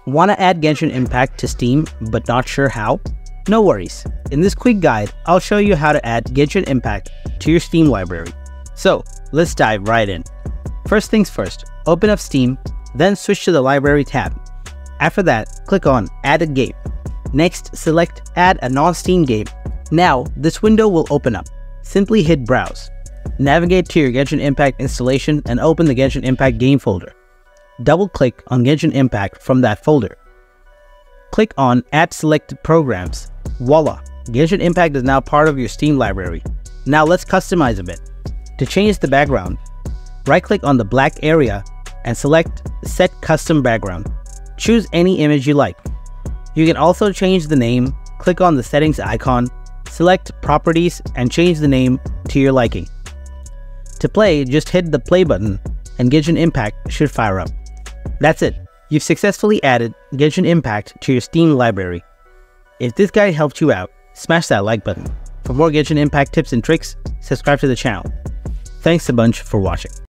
Want to add Genshin Impact to Steam but not sure how? No worries. In this quick guide, I'll show you how to add Genshin Impact to your Steam library. So let's dive right in. First things first, open up Steam, then switch to the library tab. After that, click on Add a Game. Next, select Add a non-Steam game. Now, this window will open up. Simply hit Browse. Navigate to your Genshin Impact installation and open the Genshin Impact game folder. Double-click on Genshin Impact from that folder. Click on Add Selected Programs. Voila! Genshin Impact is now part of your Steam library. Now let's customize a bit. To change the background, right-click on the black area and select Set Custom Background. Choose any image you like. You can also change the name, click on the settings icon, select Properties and change the name to your liking. To play, just hit the play button and Genshin Impact should fire up. That's it. You've successfully added Genshin Impact to your Steam library. If this guide helped you out, smash that like button. For more Genshin Impact tips and tricks, subscribe to the channel. Thanks a bunch for watching.